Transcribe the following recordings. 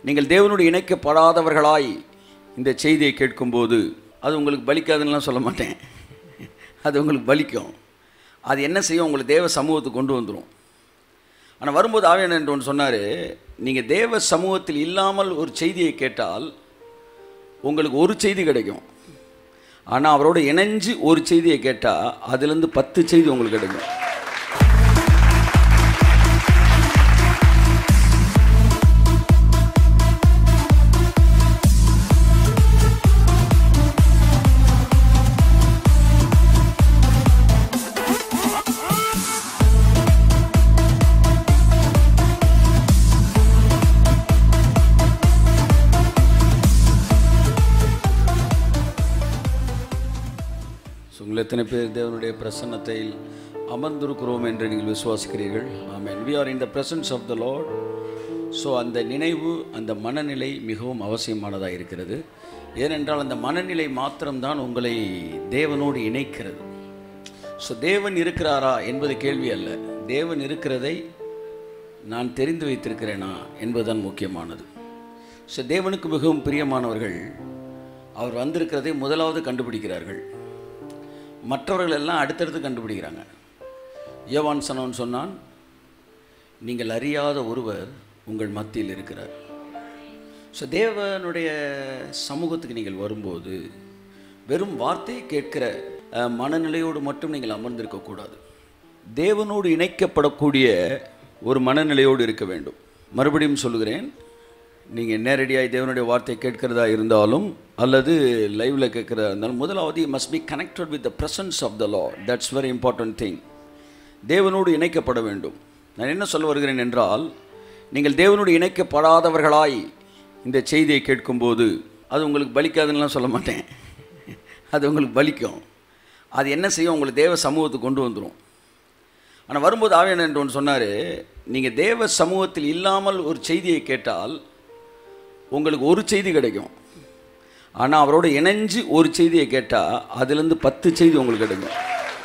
நீங்கள் தேவனோடு இணைக்கப்படாதவர்களாய் இந்த செய்தியை கேட்கும்போது அது உங்களுக்கு பலிக்காதுன்னெலாம் சொல்ல மாட்டேன். அது உங்களுக்கு பலிக்கும். அது என்ன செய்யும்? உங்களை தேவ சமூகத்துக்கு கொண்டு வந்துடும். ஆனால் வரும்போது ஆவியானவர் என்று ஒன்று சொன்னார், நீங்கள் தேவ சமூகத்தில் இல்லாமல் ஒரு செய்தியை கேட்டால் உங்களுக்கு ஒரு செய்தி கிடைக்கும். ஆனால் அவரோட இணைஞ்சு ஒரு செய்தியை கேட்டால் அதுலேருந்து 10 செய்தி உங்களுக்கு கிடைக்கும். உங்கள் எத்தனை பேர் தேவனுடைய பிரசன்னத்தை அமர்ந்திருக்கிறோம் என்று நீங்கள் விசுவாசிக்கிறீர்கள்? ஆமென். We are in the presence of the Lord. So அந்த நினைவு, அந்த மனநிலை மிகவும் அவசியமானதாக இருக்கிறது. ஏனென்றால் அந்த மனநிலை மாத்திரம்தான் உங்களை தேவனோடு இணைக்கிறது. ஸோ தேவன் இருக்கிறாரா என்பது கேள்வி அல்ல. தேவன் இருக்கிறதை நான் தெரிந்து வைத்திருக்கிறேனா என்பதுதான் முக்கியமானது. ஸோ தேவனுக்கு மிகவும் பிரியமானவர்கள் அவர் வந்திருக்கிறதை முதலாவது கண்டுபிடிக்கிறார்கள். மற்றவர்கள் எல்லாம் அடுத்தடுத்து கண்டுபிடிக்கிறாங்க. யோவான் சொன்னான், நீங்கள் அறியாத ஒருவர் உங்கள் மத்தியில் இருக்கிறார். ஸோ தேவனுடைய சமூகத்துக்கு நீங்கள் வரும்போது வெறும் வார்த்தையை கேட்கிற மனநிலையோடு மட்டும் நீங்கள் அமர்ந்திருக்கக்கூடாது. தேவனோடு இணைக்கப்படக்கூடிய ஒரு மனநிலையோடு இருக்க வேண்டும். மறுபடியும் சொல்லுகிறேன், நீங்கள் நேரடியாக தேவனுடைய வார்த்தையை கேட்கிறதா இருந்தாலும் அல்லது லைவில் கேட்கிறதா இருந்தாலும் முதலாவது you must be connected with the presence of the Lord. That's very important thing. தேவனோடு இணைக்கப்பட வேண்டும். நான் என்ன சொல்ல வருகிறேன் என்றால், நீங்கள் தேவனோடு இணைக்கப்படாதவர்களாய் இந்த செய்தியை கேட்கும்போது அது உங்களுக்கு பலிக்காதுன்னெலாம் சொல்ல மாட்டேன். அது உங்களுக்கு பலிக்கும். அது என்ன செய்யும்? உங்களை தேவ சமூகத்துக்கு கொண்டு வந்துடும். ஆனால் வரும்போது ஆவியானவர் என்று ஒன்று சொன்னார், நீங்கள் தேவ சமூகத்தில் இல்லாமல் ஒரு செய்தியை கேட்டால் உங்களுக்கு ஒரு செய்தி கிடைக்கும். ஆனால் அவரோட இணைஞ்சு ஒரு செய்தியை கேட்டால் அதுலேருந்து 10 செய்தி உங்களுக்கு கிடைக்கும்.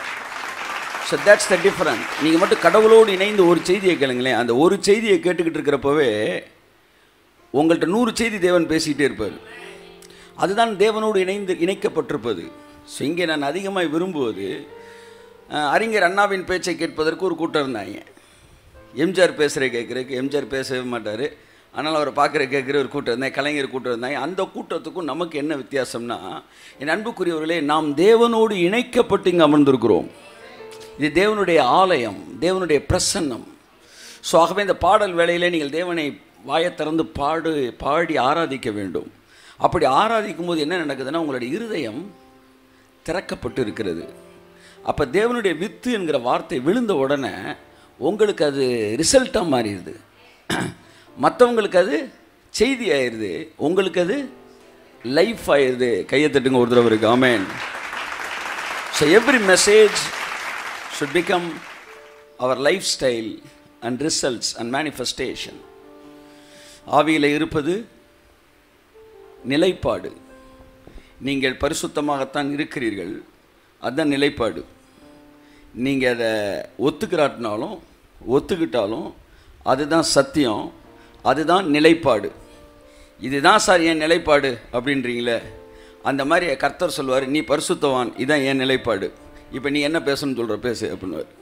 So that's the different. நீங்கள் மட்டும் கடவுளோடு இணைந்து ஒரு செய்தியை கேளுங்களேன். அந்த ஒரு செய்தியை கேட்டுக்கிட்டு இருக்கிறப்பவே உங்கள்கிட்ட 100 செய்தி தேவன் பேசிக்கிட்டே இருப்பார். அதுதான் தேவனோடு இணைக்கப்பட்டிருப்பது. ஸோ இங்கே நான் அதிகமாக விரும்புவது, அறிஞர் அண்ணாவின் பேச்சை கேட்பதற்கு ஒரு கூட்டம் இருந்தாங்க. எம்ஜிஆர் பேசுகிற கேட்குறதுக்கு எம்ஜிஆர் பேசவே மாட்டார். ஆனால் அவரை பார்க்குற கேட்குற ஒரு கூட்டம் இருந்தாங்க, கலைஞர் கூட்டம் இருந்தாங்க. அந்த கூட்டத்துக்கும் நமக்கு என்ன வித்தியாசம்னா, என் அன்புக்குரியவர்களே, நாம் தேவனோடு இணைக்கப்பட்டு இங்கே அமர்ந்திருக்கிறோம். இது தேவனுடைய ஆலயம், தேவனுடைய பிரசன்னம். ஸோ ஆகவே இந்த பாடல் வேளையிலே நீங்கள் தேவனை வாயை திறந்து பாடி ஆராதிக்க வேண்டும். அப்படி ஆராதிக்கும் போது என்ன நடக்குதுன்னா, உங்களுடைய இருதயம் திறக்கப்பட்டு இருக்கிறது. அப்போ தேவனுடைய வித்து என்கிற வார்த்தை விழுந்த உடனே உங்களுக்கு அது ரிசல்ட்டாக மாறிடுது. மற்றவங்களுக்கு அது செய்தி ஆயிடுது, உங்களுக்கு அது லைஃப் ஆயிடுது. கையை தட்டுங்க ஒரு தடவை. ஆமென். So every message should become our lifestyle and results and manifestation. ஆவியில் இருப்பது நிலைப்பாடு. நீங்கள் பரிசுத்தமாகத்தான் இருக்கிறீர்கள், அதுதான் நிலைப்பாடு. நீங்கள் அதை ஒத்துக்கிறாட்டினாலும் ஒத்துக்கிட்டாலும் அதுதான் சத்தியம், அதுதான் நிலைப்பாடு. இதுதான் சார் என் நிலைப்பாடு அப்படின்றீங்களே, அந்த மாதிரி கர்த்தர் சொல்லுவார், நீ பரிசுத்தவான், இதுதான் என் நிலைப்பாடு. இப்போ நீ என்ன பேசணும்னு சொல்கிற பேசு அப்படின்னுவார்.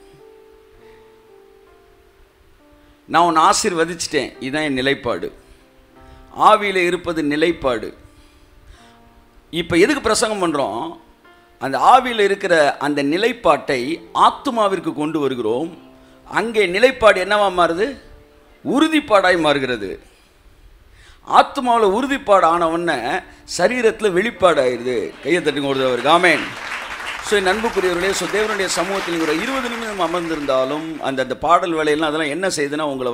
நான் உன்னை ஆசீர்வதிச்சிட்டேன், இதுதான் என் நிலைப்பாடு. ஆவியில் இருப்பது நிலைப்பாடு. இப்போ எதுக்கு பிரசங்கம் பண்ணுறோம்? அந்த ஆவியில் இருக்கிற அந்த நிலைப்பாட்டை ஆத்துமாவிற்கு கொண்டு வருகிறோம். அங்கே நிலைப்பாடு என்னவா மாறுது? உறுதிப்பாடாய் மாறுகிறது. ஆத்மாவில் உறுதிப்பாடு ஆனவொன்னே சரீரத்தில் வெளிப்பாடாயிருது. கையை தட்டுங்க ஒரு தடவை. ஆமென். ஸோ என் அன்புக்குரியவர்களே, ஸோ தேவனுடைய சமூகத்தில் ஒரு 20 நிமிடம் அமர்ந்திருந்தாலும் அந்த பாடல் வேலையெல்லாம் அதெல்லாம் என்ன செய்யுதுன்னா, உங்களை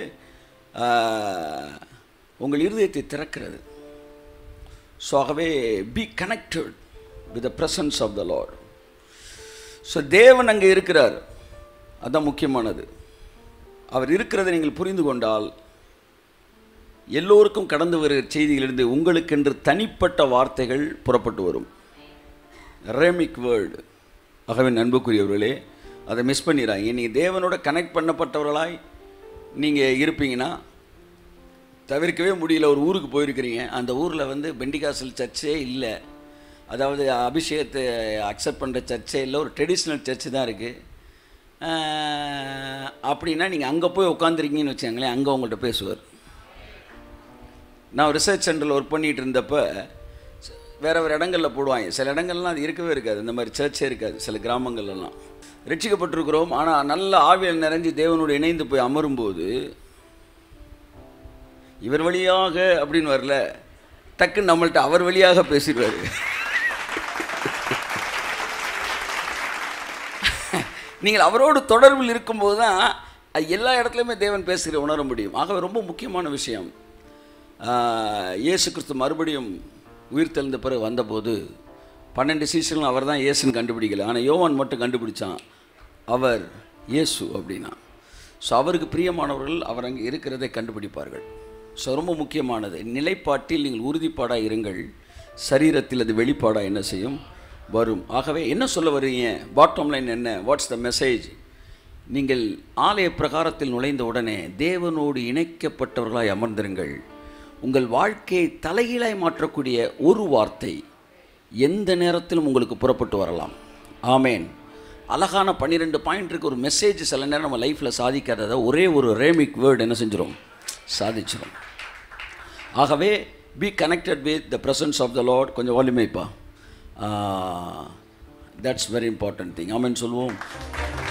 உங்கள் இருதயத்தை திறக்கிறது. ஸோ ஆகவே be connected with the presence of the lord. So தேவன் அங்கே இருக்கிறார், அதுதான் முக்கியமானது. அவர் இருக்கிறதை நீங்கள் புரிந்து கொண்டால் எல்லோருக்கும் கடந்து வருகிற செய்தியிலிருந்து உங்களுக்கென்று தனிப்பட்ட வார்த்தைகள் புறப்பட்டு வரும். Rhemic word. ஆகவே அன்புக்குரியவர்களே, அதை மிஸ் பண்ணிடுறாங்க. நீங்கள் தேவனோட கனெக்ட் பண்ணப்பட்டவர்களாய் நீங்கள் இருப்பீங்கன்னா தவிர்க்கவே முடியல. ஒரு ஊருக்கு போயிருக்கிறீங்க, அந்த ஊரில் வந்து பெண்டிகாசல் சர்ச்சே இல்லை, அதாவது அபிஷேகத்தை அக்செப்ட் பண்ணுற சர்ச்சே இல்லை, ஒரு ட்ரெடிஷ்னல் சர்ச்சு தான் இருக்குது. அப்படின்னா நீங்கள் அங்கே போய் உட்காந்துருக்கீங்கன்னு வச்சுக்கோங்களேன், அங்கே உங்கள்கிட்ட பேசுவார். நான் ரிசர்ச் சென்டரில் ஒர்க் பண்ணிகிட்டு இருந்தப்போ வேறு இடங்களில் போடுவாங்க, சில இடங்கள்லாம் அது இருக்கவே இருக்காது, இந்த மாதிரி சர்ச்சே இருக்காது சில கிராமங்கள்லாம். ரட்சிக்கப்பட்டிருக்கிறோம், ஆனால் நல்ல ஆவியில் நிறைஞ்சு தேவனோடு இணைந்து போய் அமரும்போது இவர் வழியாக அப்படின்னு வரல, டக்குன்னு நம்மள்கிட்ட அவர் வழியாக பேசிடுவார். நீங்கள் அவரோடு தொடர்பில் இருக்கும்போது தான் அது எல்லா இடத்துலையுமே தேவன் பேசுகிற உணர முடியும். ஆகவே ரொம்ப முக்கியமான விஷயம், இயேசு கிறிஸ்து மறுபடியும் உயிர் தெழுந்த பிறகு வந்தபோது 12 சீசனும் அவர் தான் இயேசுன்னு கண்டுபிடிக்கல, ஆனால் யோவான் மட்டும் கண்டுபிடிச்சான் அவர் இயேசு அப்படின்னா. ஸோ அவருக்கு பிரியமானவர்கள் அவர் அங்கே இருக்கிறதை கண்டுபிடிப்பார்கள். ஸோ ரொம்ப முக்கியமானது, நிலைப்பாட்டில் நீங்கள் உறுதிப்பாடாக இருங்கள், சரீரத்தில் அது வெளிப்பாடாக என்ன செய்யும் வரும். ஆகவே என்ன சொல்ல வருவீங்க, பாட்டம் லைன் என்ன, வாட்ஸ் த மெசேஜ்? நீங்கள் ஆலய பிரகாரத்தில் நுழைந்த உடனே தேவனோடு இணைக்கப்பட்டவர்களாய் அமர்ந்திருங்கள். உங்கள் வாழ்க்கையை தலைகீழாய் மாற்றக்கூடிய ஒரு வார்த்தை எந்த நேரத்திலும் உங்களுக்கு புறப்பட்டு வரலாம். ஆமேன். அழகான 12 பாயிண்ட் இருக்கு. ஒரு மெசேஜ் சில நேரம் நம்ம லைஃப்பில் சாதிக்காததை ஒரே ஒரு ரேமிக் வேர்டு என்ன செஞ்சிடும், சாதிச்சிடும். ஆகவே be connected with the presence of the lord. கொஞ்சம் வால்யூமைப்பா, தட்ஸ் வெரி இம்பார்ட்டன்ட் திங். ஆமேன் சொல்லுவோம்.